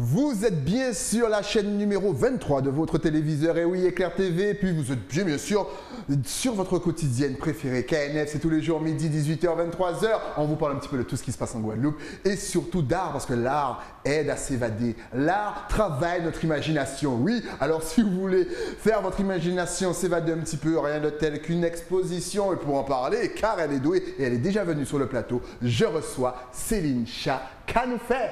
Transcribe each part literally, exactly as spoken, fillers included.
Vous êtes bien sur la chaîne numéro vingt-trois de votre téléviseur, et oui, Éclair T V, et puis vous êtes bien, bien sûr sur votre quotidienne préférée, K N F, c'est tous les jours, midi, dix-huit heures, vingt-trois heures. On vous parle un petit peu de tout ce qui se passe en Guadeloupe, et surtout d'art, parce que l'art aide à s'évader. L'art travaille notre imagination, oui. Alors si vous voulez faire votre imagination s'évader un petit peu, rien de tel qu'une exposition, et pour en parler, car elle est douée, et elle est déjà venue sur le plateau, je reçois Céline Chat. Qu'a nous fait?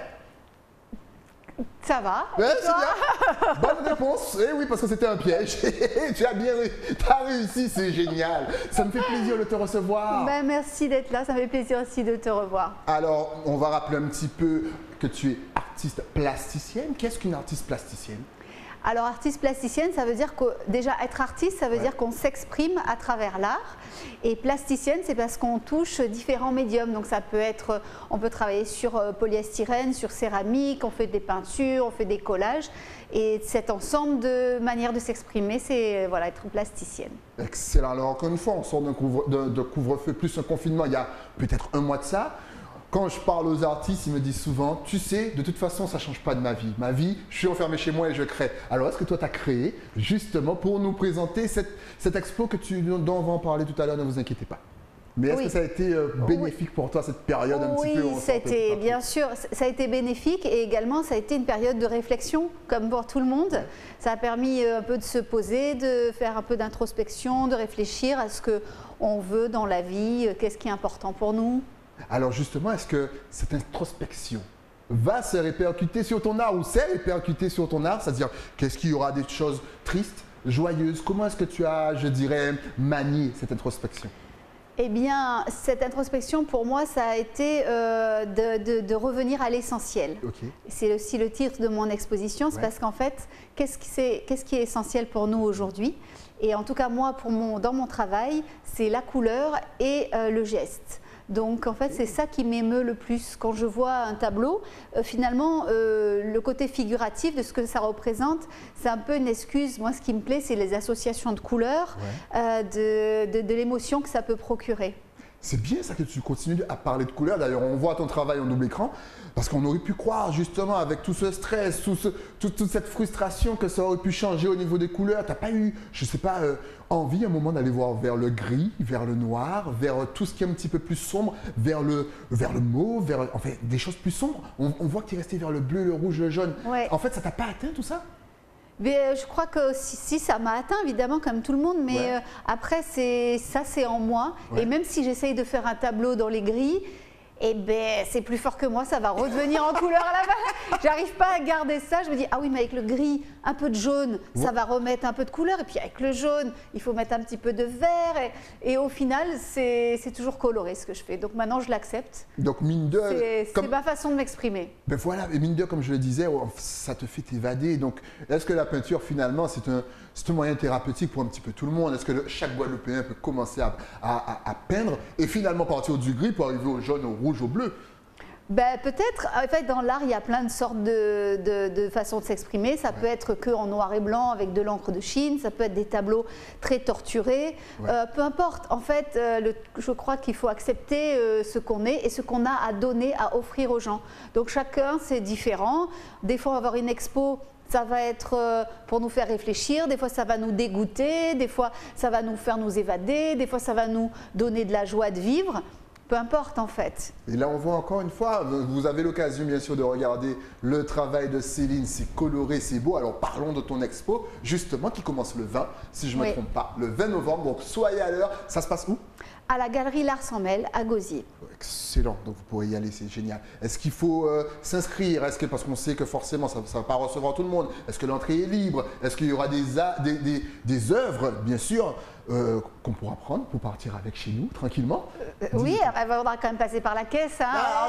Ça va. Ouais, c'est bien. Bonne réponse. Eh oui, parce que c'était un piège. Tu as bien as réussi, c'est génial. Ça me fait plaisir de te recevoir. Ben, merci d'être là, ça me fait plaisir aussi de te revoir. Alors, on va rappeler un petit peu que tu es artiste plasticienne. Qu'est-ce qu'une artiste plasticienne? Alors, artiste plasticienne, ça veut dire que déjà être artiste, ça veut ouais. dire qu'on s'exprime à travers l'art. Et plasticienne, c'est parce qu'on touche différents médiums. Donc, ça peut être, on peut travailler sur polyestyrène, sur céramique, on fait des peintures, on fait des collages. Et cet ensemble de manières de s'exprimer, c'est voilà, être plasticienne. Excellent. Alors, encore une fois, on sort d'un couvre, de, de couvre-feu plus un confinement il y a peut-être un mois de ça. Quand je parle aux artistes, ils me disent souvent, tu sais, de toute façon, ça ne change pas de ma vie. Ma vie, je suis enfermé chez moi et je crée. Alors, est-ce que toi, tu as créé justement pour nous présenter cette, cette expo que tu, dont on va en parler tout à l'heure, ne vous inquiétez pas. Mais est-ce oui. que ça a été euh, bénéfique oui. pour toi, cette période un oui, petit peu? Oui, ça a été, bien sûr, ça a été bénéfique, et également, ça a été une période de réflexion, comme pour tout le monde. Ouais. Ça a permis un peu de se poser, de faire un peu d'introspection, de réfléchir à ce qu'on veut dans la vie, qu'est-ce qui est important pour nous. Alors justement, est-ce que cette introspection va se répercuter sur ton art ou s'est répercutée sur ton art? C'est-à-dire, qu'est-ce qu'il y aura des choses tristes, joyeuses? Comment est-ce que tu as, je dirais, manié cette introspection? Eh bien, cette introspection, pour moi, ça a été euh, de, de, de revenir à l'essentiel. Okay. C'est aussi le titre de mon exposition, c'est ouais. parce qu'en fait, qu'est-ce qui, qu'est-ce qui est essentiel pour nous aujourd'hui? Et en tout cas, moi, pour mon, dans mon travail, c'est la couleur et euh, le geste. Donc en fait, c'est ça qui m'émeut le plus. Quand je vois un tableau, euh, finalement, euh, le côté figuratif de ce que ça représente, c'est un peu une excuse. Moi, ce qui me plaît, c'est les associations de couleurs, ouais. euh, de, de, de l'émotion que ça peut procurer. C'est bien ça que tu continues à parler de couleurs. D'ailleurs, on voit ton travail en double écran, parce qu'on aurait pu croire justement avec tout ce stress, tout ce, tout, toute cette frustration que ça aurait pu changer au niveau des couleurs. Tu n'as pas eu, je ne sais pas, euh, envie à un moment d'aller voir vers le gris, vers le noir, vers tout ce qui est un petit peu plus sombre, vers le, vers le mauve, vers en fait, des choses plus sombres. On, on voit que tu es resté vers le bleu, le rouge, le jaune. Ouais. En fait, ça t'a pas atteint tout ça? Mais je crois que si, si ça m'a atteint, évidemment, comme tout le monde, mais ouais. euh, après, ça, c'est en moi. Ouais. Et même si j'essaye de faire un tableau dans les grilles, eh ben, c'est plus fort que moi, ça va redevenir en couleur à la fin. J'arrive pas à garder ça. Je me dis, ah oui, mais avec le gris, un peu de jaune, ouais. ça va remettre un peu de couleur. Et puis avec le jaune, il faut mettre un petit peu de vert. Et, et au final, c'est toujours coloré ce que je fais. Donc maintenant, je l'accepte. Donc mine de... C'est comme... ma façon de m'exprimer. Ben voilà, et mine de, comme je le disais, ça te fait t'évader. Donc est-ce que la peinture, finalement, c'est un, un moyen thérapeutique pour un petit peu tout le monde? Est-ce que le, chaque Guadeloupéen peut commencer à, à, à, à peindre et finalement partir du gris pour arriver au jaune, au rouge, au bleu? Ben, peut-être. En fait, dans l'art, il y a plein de sortes de, de, de façons de s'exprimer. Ça ouais. peut être que en noir et blanc avec de l'encre de Chine. Ça peut être des tableaux très torturés. Ouais. Euh, peu importe. En fait, euh, le, je crois qu'il faut accepter euh, ce qu'on est et ce qu'on a à donner, à offrir aux gens. Donc chacun, c'est différent. Des fois, on va avoir une expo. Ça va être euh, pour nous faire réfléchir, des fois ça va nous dégoûter, des fois ça va nous faire nous évader, des fois ça va nous donner de la joie de vivre. Peu importe en fait. Et là on voit encore une fois, vous avez l'occasion bien sûr de regarder le travail de Céline, c'est coloré, c'est beau. Alors parlons de ton expo justement qui commence le vingt, si je ne me oui. trompe pas, le vingt novembre, donc soyez à l'heure. Ça se passe où? À la galerie L'Art Sans Mêle à Gosier. Excellent, donc vous pourrez y aller, c'est génial. Est-ce qu'il faut euh, s'inscrire? Est-ce que, parce qu'on sait que forcément ça ne va pas recevoir tout le monde, est-ce que l'entrée est libre? Est-ce qu'il y aura des, des, des, des œuvres, bien sûr, euh, qu'on pourra prendre pour partir avec chez nous, tranquillement? euh, Oui, il faudra quand même passer par la caisse. Hein, ah,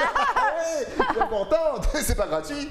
ouais, c'est important, c'est pas gratuit.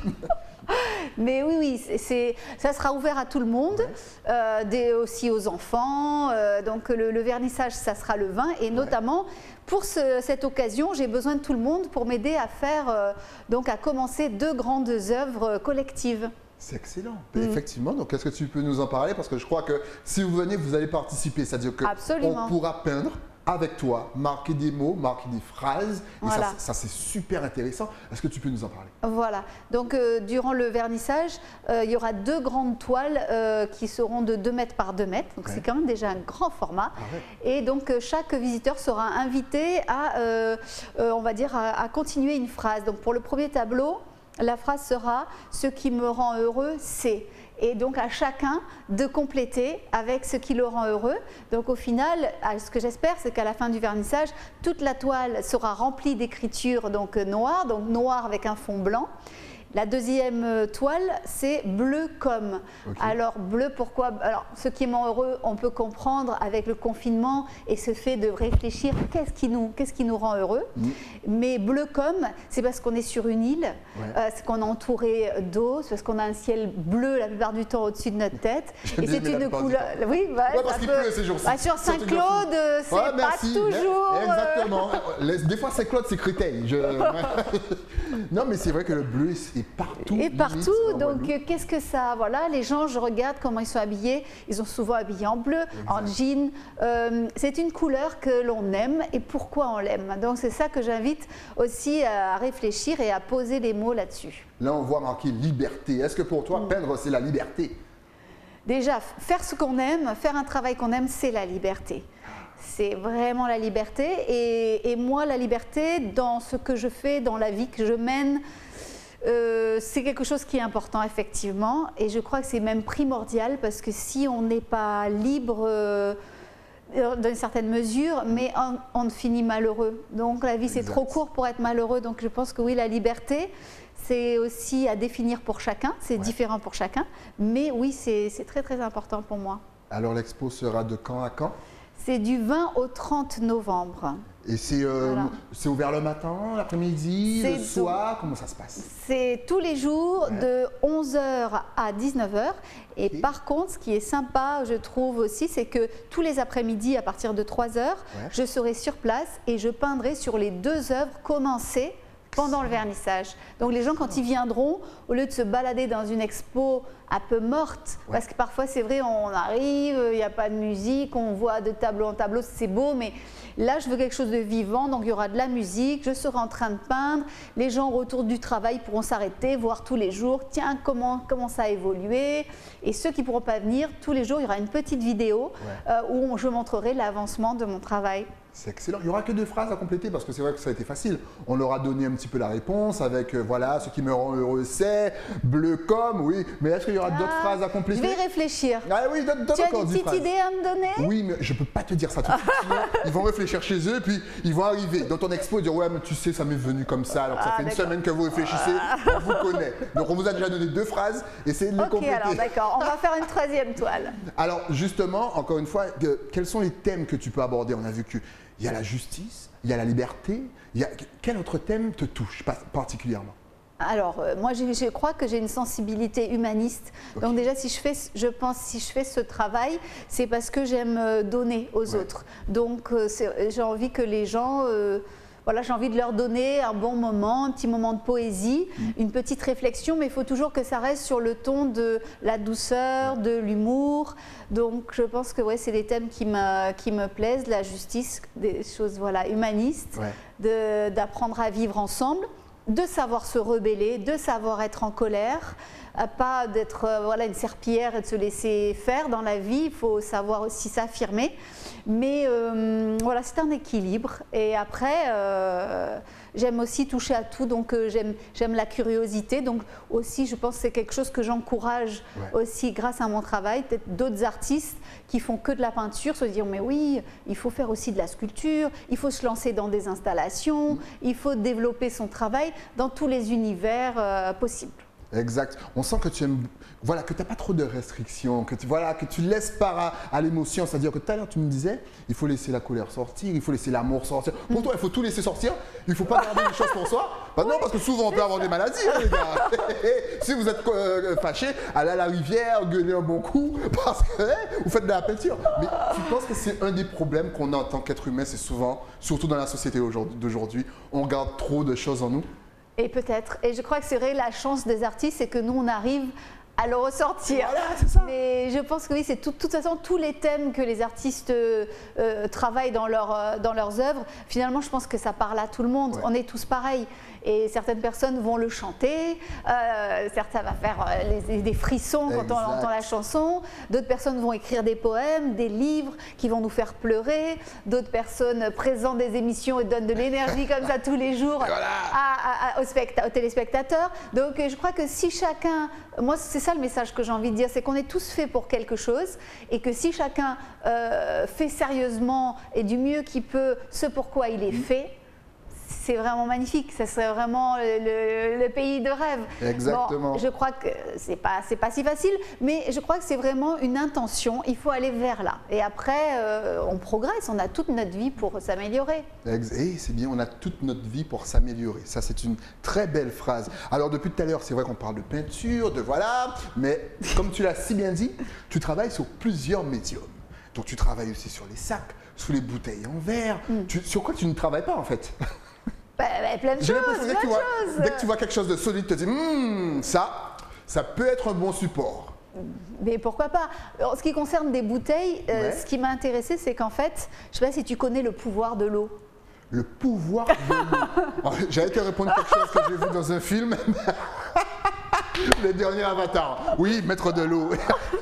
Mais oui, oui, c'est, ça sera ouvert à tout le monde, ouais. euh, des, aussi aux enfants. Euh, donc le, le vernissage, ça sera le vingt. Et notamment, ouais. pour ce, cette occasion, j'ai besoin de tout le monde pour m'aider à faire, euh, donc à commencer deux grandes œuvres collectives. C'est excellent. Mm. Effectivement, donc est-ce que tu peux nous en parler? Parce que je crois que si vous venez, vous allez participer. C'est-à-dire qu'on pourra peindre avec toi, marquer des mots, marquer des phrases. Et voilà. ça, ça c'est super intéressant. Est-ce que tu peux nous en parler? Voilà. Donc, euh, durant le vernissage, euh, il y aura deux grandes toiles euh, qui seront de deux mètres par deux mètres. Donc, ouais. c'est quand même déjà un grand format. Ah ouais. Et donc, euh, chaque visiteur sera invité à, euh, euh, on va dire, à, à continuer une phrase. Donc, pour le premier tableau, la phrase sera « Ce qui me rend heureux, c'est… » Et donc à chacun de compléter avec ce qui le rend heureux. Donc au final, ce que j'espère, c'est qu'à la fin du vernissage, toute la toile sera remplie d'écriture donc noire, donc noir avec un fond blanc. La deuxième toile, c'est bleu comme. Okay. Alors bleu, pourquoi? Alors ce qui me rend heureux, on peut comprendre avec le confinement et ce fait de réfléchir qu'est-ce qui nous, qu'est-ce qui nous rend heureux. Mmh. Mais bleu comme, c'est parce qu'on est sur une île, ouais. euh, c'est qu'on est entouré d'eau, c'est parce qu'on a un ciel bleu la plupart du temps au-dessus de notre tête. Et c'est une couleur. Oui, bah, ouais, parce qu'il pleut ces jours-ci. Bah, sur Saint-Claude, c'est ouais, pas toujours. Mais, exactement. Euh... Des fois, Saint-Claude, c'est Créteil. Je... non, mais c'est vrai que le bleu, c'est partout. Et partout, donc qu'est-ce que ça, voilà, les gens, je regarde comment ils sont habillés, ils sont souvent habillés en bleu, exact. En jean, euh, c'est une couleur que l'on aime et pourquoi on l'aime. Donc c'est ça que j'invite aussi à réfléchir et à poser des mots là-dessus. Là on voit marqué liberté, est-ce que pour toi, mmh. peindre c'est la liberté? Déjà, faire ce qu'on aime, faire un travail qu'on aime, c'est la liberté. C'est vraiment la liberté et, et moi la liberté dans ce que je fais, dans la vie que je mène, euh, c'est quelque chose qui est important effectivement et je crois que c'est même primordial parce que si on n'est pas libre euh, d'une certaine mesure, mais on, on finit malheureux. Donc la vie c'est trop court pour être malheureux, donc je pense que oui la liberté c'est aussi à définir pour chacun, c'est ouais. différent pour chacun, mais oui c'est très très important pour moi. Alors l'expo sera de quand à quand? C'est du vingt au trente novembre. Et c'est euh, voilà. ouvert le matin, l'après-midi, le soir, comment ça se passe? C'est tous les jours ouais. de onze heures à dix-neuf heures. Et okay. par contre, ce qui est sympa, je trouve aussi, c'est que tous les après-midi, à partir de trois heures, ouais. je serai sur place et je peindrai sur les deux œuvres commencées pendant le vernissage. Donc les gens, quand ils viendront, au lieu de se balader dans une expo un peu morte, ouais. parce que parfois c'est vrai, on arrive, il n'y a pas de musique, on voit de tableau en tableau, c'est beau, mais là je veux quelque chose de vivant, donc il y aura de la musique, je serai en train de peindre, les gens au retour du travail pourront s'arrêter, voir tous les jours, tiens, comment, comment ça a évolué, et ceux qui ne pourront pas venir, tous les jours il y aura une petite vidéo ouais. euh, où je montrerai l'avancement de mon travail. C'est excellent. Il n'y aura que deux phrases à compléter parce que c'est vrai que ça a été facile. On leur a donné un petit peu la réponse avec euh, voilà, ce qui me rend heureux c'est, bleu comme, oui. Mais est-ce qu'il y aura ah, d'autres phrases à compléter? Je vais réfléchir. Ah oui, donne, donne tu as une petite idée à me donner? Oui, mais je ne peux pas te dire ça tout de suite. Ils vont réfléchir chez eux, puis ils vont arriver dans ton expo et dire ouais, mais tu sais, ça m'est venu comme ça. Alors que ça ah, fait une semaine que vous réfléchissez, on vous connaît. Donc on vous a déjà donné deux phrases, essayez de les okay, compléter. Ok, alors d'accord, on va faire une troisième toile. Alors justement, encore une fois, que, quels sont les thèmes que tu peux aborder? On a vu que il y a la justice, il y a la liberté. Il y a... Quel autre thème te touche particulièrement? Alors, euh, moi, je, je crois que j'ai une sensibilité humaniste. Okay. Donc déjà, si je fais, je pense, si je fais ce travail, c'est parce que j'aime donner aux ouais. autres. Donc, euh, j'ai envie que les gens... Euh, Voilà, j'ai envie de leur donner un bon moment, un petit moment de poésie, mmh. une petite réflexion, mais il faut toujours que ça reste sur le ton de la douceur, ouais. de l'humour. Donc je pense que ouais, c'est des thèmes qui me, qui me plaisent, la justice, des choses voilà, humanistes, ouais. d'apprendre à vivre ensemble, de savoir se rebeller, de savoir être en colère, pas d'être euh, voilà, une serpillière et de se laisser faire dans la vie, il faut savoir aussi s'affirmer. Mais euh, voilà, c'est un équilibre. Et après, euh, j'aime aussi toucher à tout, donc euh, j'aime la curiosité. Donc aussi, je pense que c'est quelque chose que j'encourage ouais. aussi grâce à mon travail. Peut-être d'autres artistes qui font que de la peinture se dire mais oui, il faut faire aussi de la sculpture, il faut se lancer dans des installations, mmh. il faut développer son travail dans tous les univers euh, possibles. Exact. On sent que tu aimes, voilà, que tu n'as pas trop de restrictions, que tu, voilà, que tu laisses part à, à l'émotion. C'est-à-dire que tout à l'heure, tu me disais, il faut laisser la colère sortir, il faut laisser l'amour sortir. Pour mmh. toi, il faut tout laisser sortir. Il ne faut pas garder les choses pour soi. Bah non, parce que souvent, on peut avoir des maladies, hein, les gars. Si vous êtes euh, fâché, allez à la rivière, gueulez un bon coup, parce que hey, vous faites de la peinture. Mais tu penses que c'est un des problèmes qu'on a en tant qu'être humain, c'est souvent, surtout dans la société d'aujourd'hui, on garde trop de choses en nous? Et peut-être. Et je crois que c'est vrai, la chance des artistes, c'est que nous, on arrive à le ressortir. Voilà, c'est ça. Mais je pense que oui, c'est de toute façon tous les thèmes que les artistes euh, travaillent dans, leur, euh, dans leurs œuvres. Finalement, je pense que ça parle à tout le monde. Ouais. On est tous pareils. Et certaines personnes vont le chanter, euh, certains vont faire euh, les, des frissons quand exact. On entend la chanson, d'autres personnes vont écrire des poèmes, des livres qui vont nous faire pleurer, d'autres personnes présentent des émissions et donnent de l'énergie comme ça tous les jours voilà. à, à, à, aux, aux téléspectateurs. Donc je crois que si chacun, moi c'est ça le message que j'ai envie de dire, c'est qu'on est tous faits pour quelque chose et que si chacun euh, fait sérieusement et du mieux qu'il peut ce pourquoi il est mmh. fait, c'est vraiment magnifique, ça serait vraiment le, le, le pays de rêve. Exactement. Bon, je crois que c'est pas, c'est pas si facile, mais je crois que c'est vraiment une intention, il faut aller vers là. Et après, euh, on progresse, on a toute notre vie pour s'améliorer. Et c'est bien, on a toute notre vie pour s'améliorer. Ça, c'est une très belle phrase. Alors, depuis tout à l'heure, c'est vrai qu'on parle de peinture, de voilà, mais comme tu l'as si bien dit, tu travailles sur plusieurs médiums. Donc, tu travailles aussi sur les sacs, sur les bouteilles en verre. Mm. Tu, sur quoi tu ne travailles pas, en fait? Bah, bah, plein de choses, plein que tu de vois, choses. Dès que tu vois quelque chose de solide, tu te dis mmm, ça, ça peut être un bon support. Mais pourquoi pas? En ce qui concerne des bouteilles, euh, ouais. ce qui m'a intéressé, c'est qu'en fait, je ne sais pas si tu connais le pouvoir de l'eau. Le pouvoir de l'eau. J'allais te répondre quelque chose que j'ai vu dans un film. Le dernier Avatar. Oui, maître de l'eau.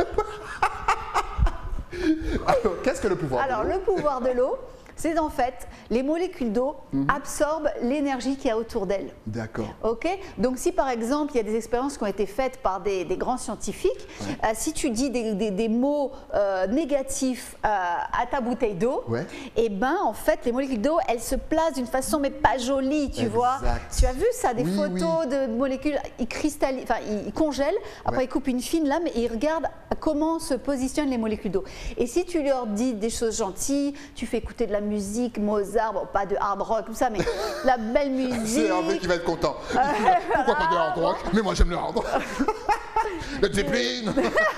Alors, qu'est-ce que le pouvoir Alors, de l'eau? le pouvoir de l'eau, c'est en fait, les molécules d'eau mm-hmm. absorbent l'énergie qu'il y a autour d'elles. D'accord. Ok. Donc si par exemple, il y a des expériences qui ont été faites par des, des grands scientifiques, ouais. euh, si tu dis des, des, des mots euh, négatifs euh, à ta bouteille d'eau, ouais. et ben en fait, les molécules d'eau, elles se placent d'une façon mais pas jolie, tu exact. vois. Tu as vu ça, des oui, photos oui. de molécules, ils cristallisent, enfin ils congèlent, après ouais. ils coupent une fine lame et ils regardent comment se positionnent les molécules d'eau. Et si tu leur dis des choses gentilles, tu fais écouter de la musique, Mozart, bon, pas de hard rock, tout ça, mais la belle musique. C'est Hervé qui va être content. Pourquoi pas de hard rock? Mais moi j'aime le hard rock. Le Zeppelin.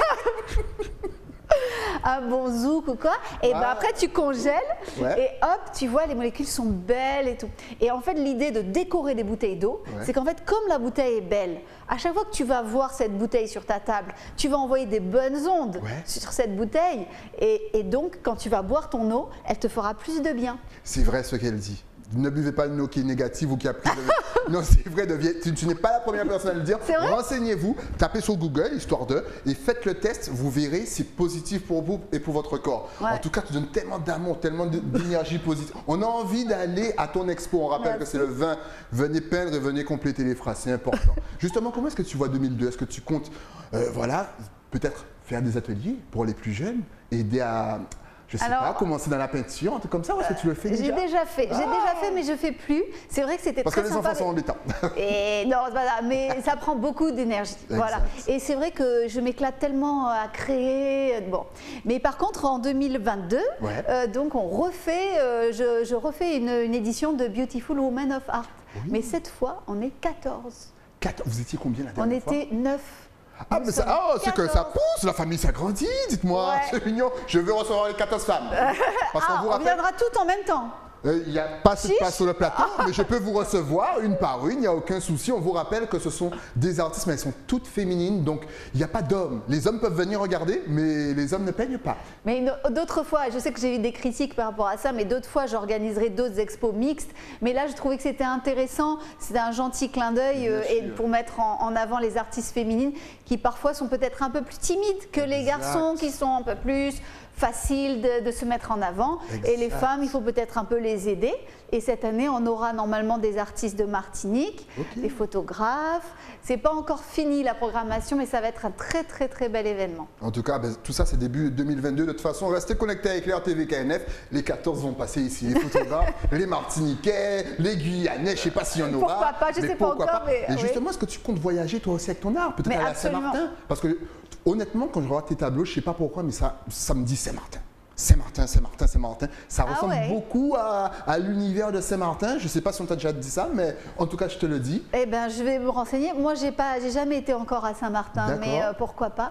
Un bon zouk ou quoi, et ah. ben après tu congèles ouais. et hop, tu vois, les molécules sont belles et tout. Et en fait, l'idée de décorer des bouteilles d'eau, ouais. c'est qu'en fait, comme la bouteille est belle, à chaque fois que tu vas voir cette bouteille sur ta table, tu vas envoyer des bonnes ondes ouais. sur cette bouteille. Et, et donc, quand tu vas boire ton eau, elle te fera plus de bien. C'est vrai ce qu'elle dit. Ne buvez pas une eau qui est négative ou qui a pris de... Non, c'est vrai, de... tu, tu n'es pas la première personne à le dire. Renseignez-vous, tapez sur Google, histoire de, et faites le test, vous verrez, c'est positif pour vous et pour votre corps. Ouais. En tout cas, tu donnes tellement d'amour, tellement d'énergie positive. On a envie d'aller à ton expo, on rappelle Merci. Que c'est le vingt. Venez peindre et venez compléter les phrases, c'est important. Justement, comment est-ce que tu vois deux mille deux? Est-ce que tu comptes, euh, voilà, peut-être faire des ateliers pour les plus jeunes, aider à... Je sais Alors, pas, commencer dans la peinture, un truc comme ça, ou est-ce que tu le fais déjà? J'ai déjà fait, ah. j'ai déjà fait, mais je fais plus. C'est vrai que c'était très sympa. Parce que les enfants sont embêtants. Et non, voilà, mais ça prend beaucoup d'énergie. Voilà. Et c'est vrai que je m'éclate tellement à créer. Bon, mais par contre, en deux mille vingt-deux, ouais. euh, donc on refait, euh, je, je refais une, une édition de Beautiful Women of Art. Oui. Mais cette fois, on est quatorze. quatorze. Vous étiez combien la dernière fois? On était neuf. Ah, mais ça, oh, c'est que ça pousse, la famille s'agrandit, dites-moi, ouais. C'est mignon. Je veux recevoir les quatorze femmes. Parce ah, qu'on vous rappelle... On viendra toutes en même temps. Il euh, n'y a pas de place sur le plateau, mais je peux vous recevoir une par une, il n'y a aucun souci. On vous rappelle que ce sont des artistes, mais elles sont toutes féminines, donc il n'y a pas d'hommes. Les hommes peuvent venir regarder, mais les hommes ne peignent pas. Mais d'autres fois, je sais que j'ai eu des critiques par rapport à ça, mais d'autres fois, j'organiserai d'autres expos mixtes. Mais là, je trouvais que c'était intéressant, c'était un gentil clin d'œil euh, et pour mettre en, en avant les artistes féminines qui parfois sont peut-être un peu plus timides que exact. Les garçons qui sont un peu plus... facile de, de se mettre en avant. Exact. Et les femmes, il faut peut-être un peu les aider. Et cette année, on aura normalement des artistes de Martinique, okay. des photographes. C'est pas encore fini la programmation, mais ça va être un très très très bel événement. En tout cas, ben, tout ça c'est début deux mille vingt-deux. De toute façon, restez connectés avec Éclair T V K N F. Les quatorze vont passer ici. Les photographes, les Martiniquais, les Guyanais, je sais pas s'il y en aura. Pourquoi pas, je sais pas encore. Pas. Mais, et justement, oui. Est-ce que tu comptes voyager toi aussi avec ton art? Peut-être à la Saint-Martin? Parce que honnêtement, quand je regarde tes tableaux, je sais pas pourquoi, mais ça, ça me dit Saint-Martin. Saint-Martin, Saint-Martin, Saint-Martin. Ça ah ressemble ouais. beaucoup à, à l'univers de Saint-Martin. Je ne sais pas si on t'a déjà dit ça, mais en tout cas, je te le dis. Eh bien, je vais me renseigner. Moi, je n'ai jamais été encore à Saint-Martin, mais euh, pourquoi pas.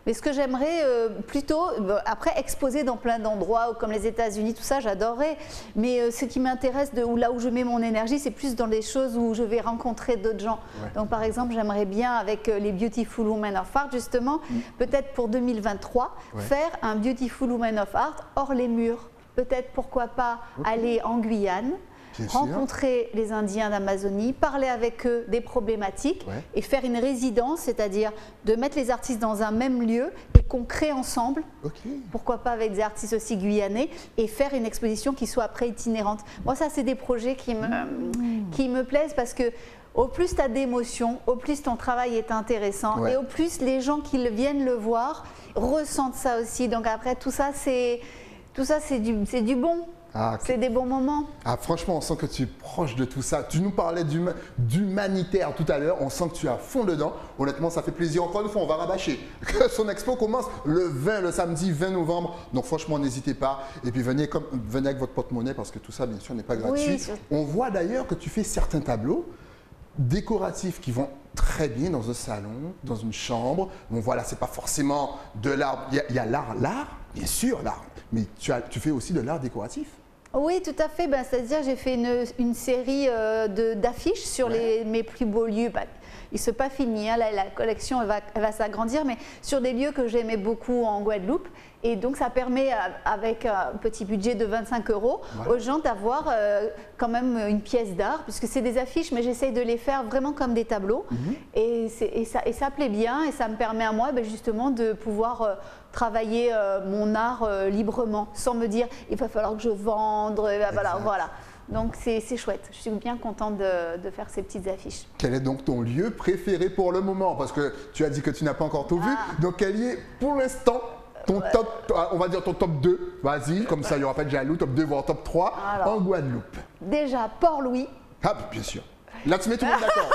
Mais ce que j'aimerais euh, plutôt, euh, après exposer dans plein d'endroits, comme les États-Unis, tout ça, j'adorerais. Mais euh, ce qui m'intéresse, ou là où je mets mon énergie, c'est plus dans les choses où je vais rencontrer d'autres gens. Ouais. Donc par exemple, j'aimerais bien avec euh, les Beautiful Women of Art, justement, mmh. peut-être pour deux mille vingt-trois, ouais. faire un Beautiful Women of Art hors les murs. Peut-être, pourquoi pas, okay. aller en Guyane, Bien rencontrer sûr. les Indiens d'Amazonie, parler avec eux des problématiques ouais. et faire une résidence, c'est-à-dire de mettre les artistes dans un même lieu et qu'on crée ensemble, okay. pourquoi pas avec des artistes aussi guyanais, et faire une exposition qui soit après itinérante. Moi, ça, c'est des projets qui me, mmh. qui me plaisent parce que au plus tu as d'émotions, au plus ton travail est intéressant ouais. et au plus les gens qui viennent le voir ressentent ça aussi. Donc après, tout ça, c'est... Tout ça, c'est du, c'est du bon. Ah, okay. C'est des bons moments. Ah, franchement, on sent que tu es proche de tout ça. Tu nous parlais d'humanitaire tout à l'heure. On sent que tu es à fond dedans. Honnêtement, ça fait plaisir. Encore une fois, on va rabâcher. Son expo commence le vingt, le samedi vingt novembre. Donc, franchement, n'hésitez pas. Et puis, venez, comme, venez avec votre porte-monnaie parce que tout ça, bien sûr, n'est pas gratuit. Oui, on voit d'ailleurs que tu fais certains tableaux décoratifs qui vont très bien dans un salon, dans une chambre. Bon, voilà, c'est pas forcément de l'art. Il y a l'art, l'art, bien sûr, l'art. Mais tu, as, tu fais aussi de l'art décoratif. Oui, tout à fait. Ben, c'est-à-dire, j'ai fait une, une série euh, d'affiches sur ouais. les, mes plus beaux lieux. Ben, il ne s'est pas fini, hein. la, la collection elle va, elle va s'agrandir, mais sur des lieux que j'aimais beaucoup en Guadeloupe. Et donc, ça permet, avec un petit budget de vingt-cinq euros, ouais. aux gens d'avoir euh, quand même une pièce d'art, puisque c'est des affiches, mais j'essaye de les faire vraiment comme des tableaux. Mm-hmm. et, et, ça, et ça plaît bien, et ça me permet à moi ben, justement de pouvoir euh, travailler euh, mon art euh, librement, sans me dire il va falloir que je vende, ben, voilà, voilà. Donc c'est chouette, je suis bien contente de, de faire ces petites affiches. Quel est donc ton lieu préféré pour le moment? Parce que tu as dit que tu n'as pas encore tout ah. vu, donc quel est pour l'instant ton ouais. top, on va dire ton top deux, vas-y, comme ça il n'y aura pas de jaloux, top deux voire top trois. Alors, en Guadeloupe. Déjà Port-Louis. Ah bien sûr, là tu mets tout le monde d'accord.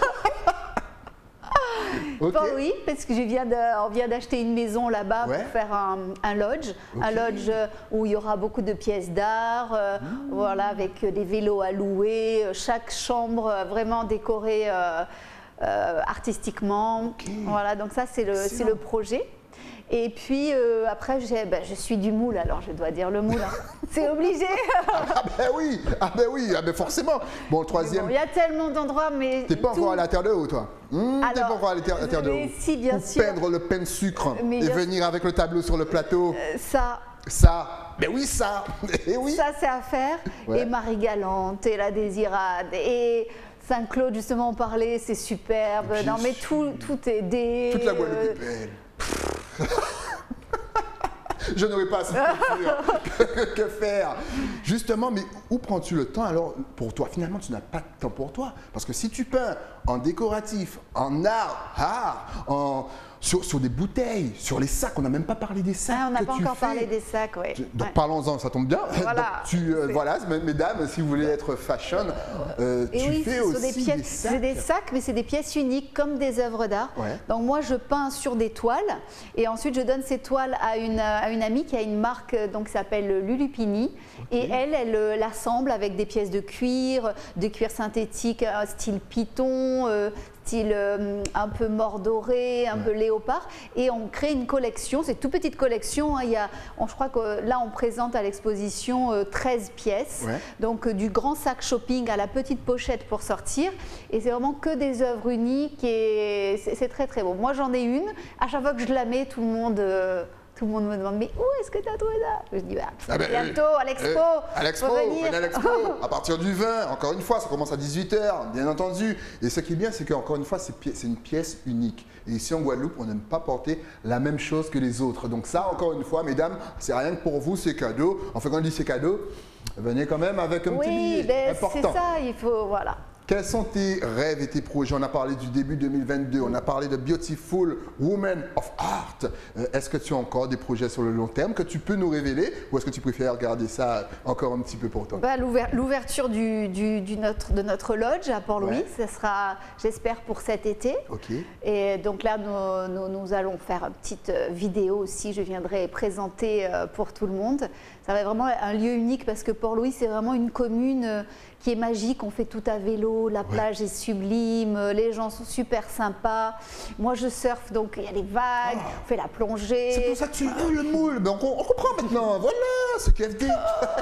Okay. Port-Louis, parce que je viens de, on vient d'acheter une maison là-bas ouais. pour faire un, un lodge, okay. un lodge où il y aura beaucoup de pièces d'art, euh, mmh. voilà, avec des vélos à louer, chaque chambre vraiment décorée euh, euh, artistiquement. Okay. Voilà, donc ça c'est le, c'est le projet. Et puis euh, après, ben, je suis du moule, alors je dois dire le moule. Hein. C'est obligé. Ah ben oui, ah ben oui, ah ben forcément. Bon, le troisième. Il bon, y a tellement d'endroits, mais. T'es pas tout... encore à la terre de haut, toi mmh, T'es pas encore à la terre, la terre de haut. Si, bien Ou sûr. peindre le pain de sucre mais et venir sûr. avec le tableau sur le plateau. Euh, ça. Ça. Ben oui, ça. Et oui. Ça, c'est à faire. Ouais. Et Marie-Galante, et la Désirade, et. Saint-Claude, justement, on parlait, c'est superbe. Non, mais tout, tout est des. Toute la Guadeloupe est belle. Je n'aurais pas assez de que, que faire. Justement, mais où prends-tu le temps alors pour toi? Finalement, tu n'as pas de temps pour toi. Parce que si tu peins en décoratif, en art, art en, sur, sur des bouteilles, sur les sacs, on n'a même pas parlé des sacs. Ah, on n'a pas encore fais. parlé des sacs, oui. Donc ouais. parlons-en, ça tombe bien. Voilà, Donc, tu, euh, voilà, mesdames, si vous voulez être fashion, euh, tu oui, fais aussi des, pièces, des sacs. C'est des sacs, mais c'est des pièces uniques comme des œuvres d'art. Ouais. Donc moi, je peins sur des toiles et ensuite je donne ces toiles à une, à une amie qui a une marque donc, qui s'appelle Lulupini. Okay. Et elle, elle euh, l'assemble avec des pièces de cuir, de cuir synthétique, euh, style python, euh, style euh, un peu mordoré, un ouais. peu léopard, et on crée une collection, c'est une toute petite collection, hein, il y a, on, je crois que là on présente à l'exposition euh, treize pièces, ouais. donc euh, du grand sac shopping à la petite pochette pour sortir, et c'est vraiment que des œuvres uniques, et c'est très très beau. Moi j'en ai une, à chaque fois que je la mets, tout le monde... Euh, Tout le monde me demande, mais où est-ce que tu as trouvé ça? Je dis, bah, ah ben, bientôt, euh, à l'expo. Euh, à l'expo, venez à l'expo, à partir du vingt, encore une fois, ça commence à dix-huit heures, bien entendu. Et ce qui est bien, c'est qu'encore une fois, c'est une pièce unique. Et ici en Guadeloupe, on n'aime pas porter la même chose que les autres. Donc ça, encore une fois, mesdames, c'est rien que pour vous, c'est cadeau. Enfin, quand on dit c'est cadeau, venez quand même avec un oui, petit billet ben, important. C'est ça, il faut, voilà. Quels sont tes rêves et tes projets? On a parlé du début deux mille vingt-deux, on a parlé de Beautiful Women of Art. Euh, est-ce que tu as encore des projets sur le long terme que tu peux nous révéler ou est-ce que tu préfères garder ça encore un petit peu pour toi? Bah, L'ouverture du, du, du notre, de notre lodge à Port-Louis, ouais. ce sera, j'espère, pour cet été. Okay. Et donc là, nous, nous, nous allons faire une petite vidéo aussi, je viendrai présenter pour tout le monde. Ça va être vraiment un lieu unique parce que Port-Louis, c'est vraiment une commune qui est magique, on fait tout à vélo, l'eau, la plage ouais. est sublime, les gens sont super sympas. Moi, je surfe, donc il y a les vagues, oh. on fait la plongée. C'est pour ça que tu veux le moule. Mais on, on comprend maintenant. Voilà, ce Q F D.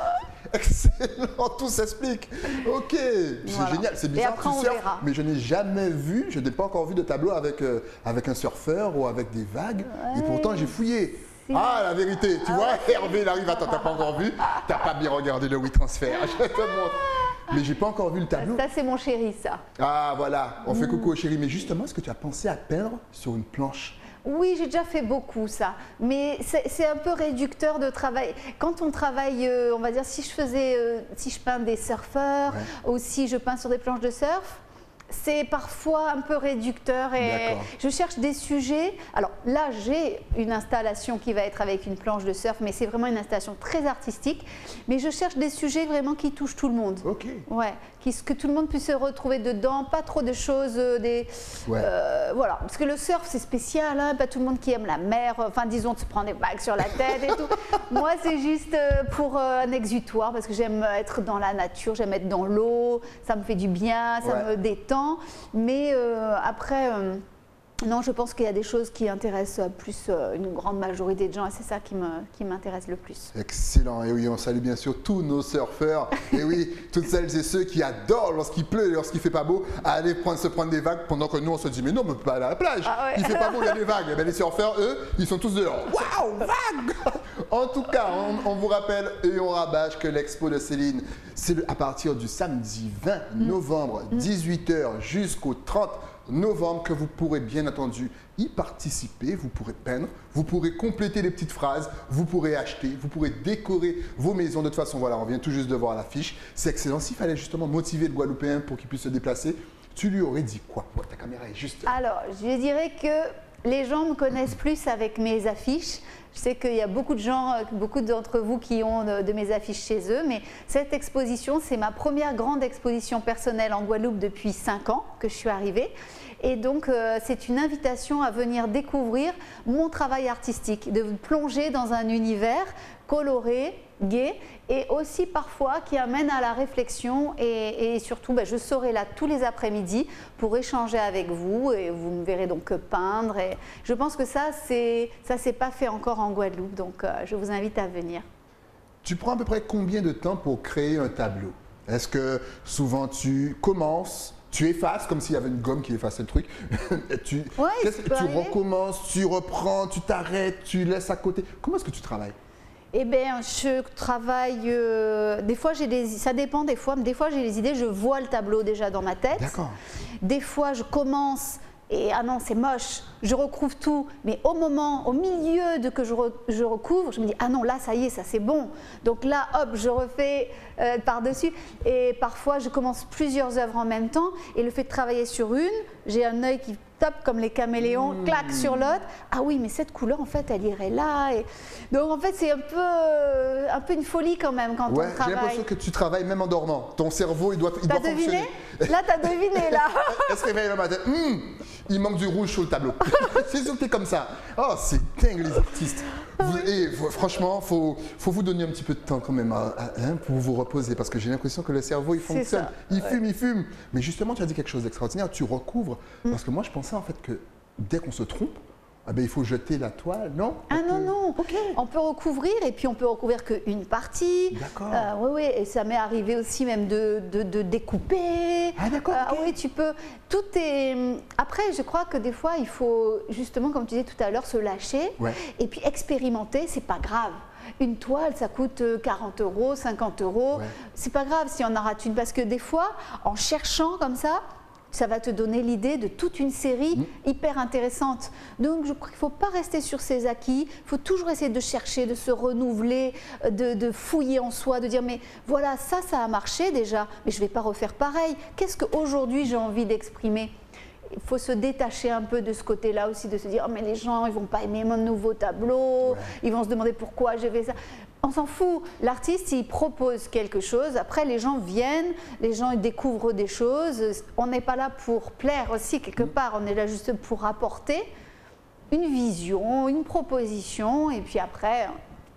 Excellent, tout s'explique. Ok, c'est voilà. génial, c'est bizarre. Et après, tu on surfes, verra. mais je n'ai jamais vu, je n'ai pas encore vu de tableau avec, euh, avec un surfeur ou avec des vagues. Ouais. Et pourtant, j'ai fouillé. Ah, la vérité, tu ah, vois, ouais. Hervé, il arrive, attends, t'as pas encore vu, t'as pas bien regardé le WeTransfer, je te montre. Mais j'ai pas encore vu le tableau. Ça, c'est mon chéri, ça. Ah, voilà, on mmh. fait coucou au chéri. Mais justement, est-ce que tu as pensé à peindre sur une planche ? Oui, j'ai déjà fait beaucoup ça, mais c'est un peu réducteur de travail. Quand on travaille, euh, on va dire, si je faisais, euh, si je peins des surfeurs ouais. ou si je peins sur des planches de surf, c'est parfois un peu réducteur et je cherche des sujets. Alors là, j'ai une installation qui va être avec une planche de surf, mais c'est vraiment une installation très artistique. Mais je cherche des sujets vraiment qui touchent tout le monde. Ok. Ouais, qui, que tout le monde puisse se retrouver dedans, pas trop de choses, des, ouais. euh, voilà. Parce que le surf, c'est spécial, hein, pas tout le monde qui aime la mer, enfin disons de se prendre des vagues sur la tête et tout. Moi, c'est juste pour euh, un exutoire parce que j'aime être dans la nature, j'aime être dans l'eau, ça me fait du bien, ça ouais. me détend. Mais euh, après, euh, non, je pense qu'il y a des choses qui intéressent plus euh, une grande majorité de gens et c'est ça qui m'intéresse qui le plus. Excellent. Et oui, on salue bien sûr tous nos surfeurs. Et oui, toutes celles et ceux qui adorent lorsqu'il pleut et lorsqu'il ne fait pas beau, aller prendre, se prendre des vagues pendant que nous on se dit mais non, on ne peut pas aller à la plage. Ah ouais. Il ne fait pas beau, il y a des vagues. Et bien, les surfeurs, eux, ils sont tous dehors. Waouh, vagues. En tout cas, on, on vous rappelle et on rabâche que l'expo de Céline, c'est à partir du samedi vingt novembre, mmh. dix-huit heures jusqu'au trente novembre que vous pourrez bien entendu y participer, vous pourrez peindre, vous pourrez compléter les petites phrases, vous pourrez acheter, vous pourrez décorer vos maisons. De toute façon, voilà, on vient tout juste de voir l'affiche. C'est excellent. S'il fallait justement motiver le Guadeloupéen pour qu'il puisse se déplacer, tu lui aurais dit quoi? Ouais, ta caméra est juste... Alors, je dirais que les gens me connaissent plus avec mes affiches. Je sais qu'il y a beaucoup de gens, beaucoup d'entre vous qui ont de, de mes affiches chez eux, mais cette exposition, c'est ma première grande exposition personnelle en Guadeloupe depuis cinq ans que je suis arrivée. Et donc, euh, c'est une invitation à venir découvrir mon travail artistique, de plonger dans un univers coloré, gai et aussi parfois qui amène à la réflexion et, et surtout, ben, je serai là tous les après-midi pour échanger avec vous et vous me verrez donc peindre. Et je pense que ça, c'est ça s'est pas fait encore en Guadeloupe, donc euh, je vous invite à venir. Tu prends à peu près combien de temps pour créer un tableau? Est-ce que souvent tu commences, tu effaces comme s'il y avait une gomme qui effaçait le truc, tu, ouais, tu recommences, tu reprends, tu t'arrêtes, tu laisses à côté. Comment est-ce que tu travailles? Eh bien, je travaille, euh, des fois j'ai des, ça dépend des fois, mais des fois j'ai les idées, je vois le tableau déjà dans ma tête. D'accord. Des fois je commence et ah non c'est moche, je recouvre tout, mais au moment, au milieu de que je, re, je recouvre, je me dis ah non là ça y est, ça c'est bon. Donc là hop, je refais euh, par-dessus et parfois je commence plusieurs œuvres en même temps et le fait de travailler sur une, j'ai un œil qui top comme les caméléons, mmh. claque sur l'autre. Ah oui, mais cette couleur, en fait, elle irait là. Et... Donc, en fait, c'est un peu, euh, un peu une folie quand même quand ouais, on travaille. J'ai l'impression que tu travailles même en dormant. Ton cerveau, il doit, il doit deviné fonctionner. Là, t'as deviné, là. Elle se réveille le matin. Mmh, il manque du rouge sur le tableau. C'est sûr que t'es comme ça. Oh, c'est dingue, les artistes. Vous, et franchement, il faut, faut vous donner un petit peu de temps quand même hein, hein, pour vous reposer parce que j'ai l'impression que le cerveau, il fonctionne. Il ouais. fume, il fume. Mais justement, tu as dit quelque chose d'extraordinaire. Tu recouvres. Mmh. Parce que moi, je pensais en fait que dès qu'on se trompe, ah ben, il faut jeter la toile, non? Ah on non, peut... non, okay. On peut recouvrir et puis on peut recouvrir qu'une partie. D'accord. Euh, oui, oui, et ça m'est arrivé aussi même de, de, de découper. Ah d'accord. Euh, okay. Oui, tu peux. Tout est. Après, je crois que des fois, il faut justement, comme tu disais tout à l'heure, se lâcher ouais. et puis expérimenter, c'est pas grave. Une toile, ça coûte quarante euros, cinquante euros. Ouais. C'est pas grave si on en rate une parce que des fois, en cherchant comme ça, ça va te donner l'idée de toute une série mmh. hyper intéressante. Donc, je crois qu'il ne faut pas rester sur ses acquis. Il faut toujours essayer de chercher, de se renouveler, de, de fouiller en soi, de dire mais voilà, ça, ça a marché déjà, mais je ne vais pas refaire pareil. Qu'est-ce qu'aujourd'hui j'ai envie d'exprimer? Il faut se détacher un peu de ce côté-là aussi, de se dire oh, mais les gens, ils ne vont pas aimer mon nouveau tableau, ouais. ils vont se demander pourquoi j'ai fait ça. On s'en fout. L'artiste, il propose quelque chose. Après, les gens viennent, les gens ils découvrent des choses. On n'est pas là pour plaire aussi, quelque part. On est là juste pour apporter une vision, une proposition. Et puis après,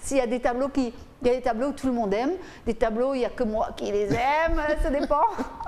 S'il y a des tableaux qui, il y a des tableaux que tout le monde aime, des tableaux il n'y a que moi qui les aime, ça dépend.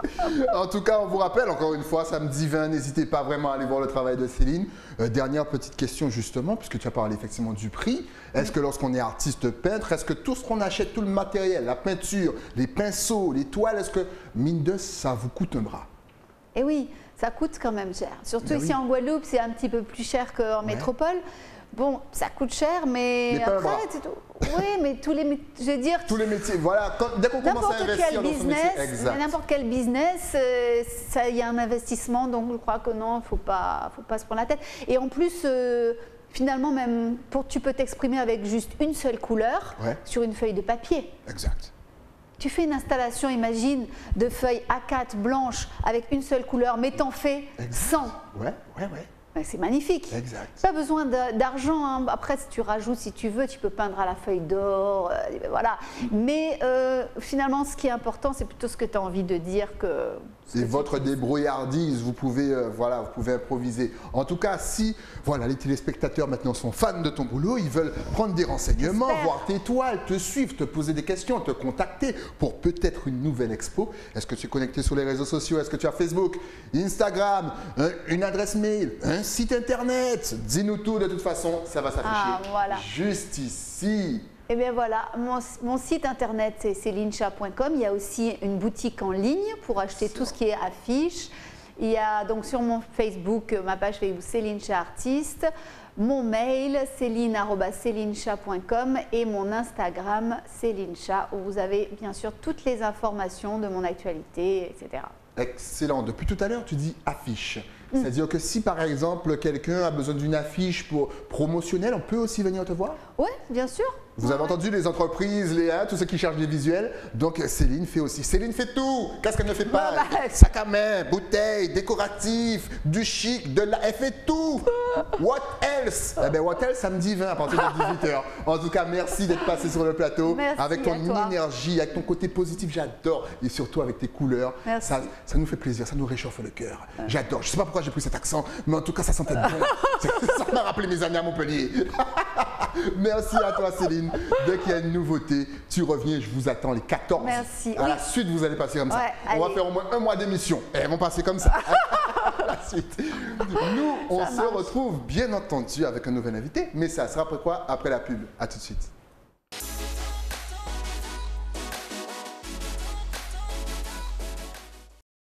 En tout cas, on vous rappelle encore une fois, samedi vingt, n'hésitez pas vraiment à aller voir le travail de Céline. Euh, dernière petite question justement, puisque tu as parlé effectivement du prix. Est-ce que lorsqu'on est artiste peintre, est-ce que tout ce qu'on achète, tout le matériel, la peinture, les pinceaux, les toiles, est-ce que mine de ça vous coûte un bras? Eh oui, ça coûte quand même cher. Surtout Ben ici oui. en Guadeloupe, c'est un petit peu plus cher qu'en Ouais. métropole. Bon, ça coûte cher, mais, Mais pas un après, bras. c'est tout. Oui, mais tous les, mé- je veux dire, Tous les métiers, voilà, quand- dès qu'on commence à n'importe investir quel dans ce métier, business, exact. n'importe quel business, euh, ça, il y a un investissement, donc je crois que non, faut pas, faut pas se prendre la tête. Et en plus, euh, finalement, même pour, tu peux t'exprimer avec juste une seule couleur Ouais. sur une feuille de papier. Exact. Tu fais une installation, imagine, de feuilles A quatre blanches avec une seule couleur, mais t'en fais cent. Ouais, ouais, ouais. Ben, c'est magnifique. Exact. Pas besoin de- d'argent. Hein. Après, si tu rajoutes, si tu veux, tu peux peindre à la feuille d'or. euh, voilà. Mais euh, finalement, ce qui est important, c'est plutôt ce que tu as envie de dire que. C'est votre débrouillardise, vous pouvez, euh, voilà, vous pouvez improviser. En tout cas, si voilà, les téléspectateurs maintenant sont fans de ton boulot, ils veulent prendre des renseignements, J'espère. voir tes toiles, te suivre, te poser des questions, te contacter pour peut-être une nouvelle expo. Est-ce que tu es connecté sur les réseaux sociaux? Est-ce que tu as Facebook, Instagram, un- une adresse mail, un site internet? Dis-nous tout, de toute façon, ça va s'afficher Ah, voilà. juste ici. Eh bien voilà, mon, mon site internet c'est céline chat point com. Il y a aussi une boutique en ligne pour acheter tout ce qui est affiches. Il y a donc sur mon Facebook, euh, ma page Facebook Céline Chat Artiste, mon mail céline arobase céline chat point com et mon Instagram Céline Chat où vous avez bien sûr toutes les informations de mon actualité, et cetera. Excellent. Depuis tout à l'heure, tu dis affiche. C'est-à-dire que si par exemple quelqu'un a besoin d'une affiche pour promotionnelle, on peut aussi venir te voir? Oui, bien sûr. Vous avez entendu les entreprises, les hein, tous ceux qui cherchent des visuels. Donc Céline fait aussi. Céline fait tout. Qu'est-ce qu'elle ne fait pas? Bah, bah, Sac à main, bouteille, décoratif, du chic, de la. Elle fait tout. What else? Eh bien, what else samedi vingt à partir de dix-huit heures. En tout cas, merci d'être passé sur le plateau. Merci avec ton à toi. énergie, avec ton côté positif, j'adore. Et surtout avec tes couleurs. Merci. Ça, ça nous fait plaisir, ça nous réchauffe le cœur. J'adore. Je ne sais pas pourquoi j'ai pris cet accent, mais en tout cas, ça sentait bon. Ça m'a rappelé mes années à Montpellier. Merci à toi, Céline. Dès qu'il y a une nouveauté, tu reviens, je vous attends les quatorze. Merci. À la Oui. suite, vous allez passer comme ça. Ouais, on va allez. faire au moins un mois d'émission. Et elles vont passer comme ça. À la suite. Nous, on Ça se marche. retrouve bien entendu avec un nouvel invité, mais ça sera après quoi? Après la pub. À tout de suite.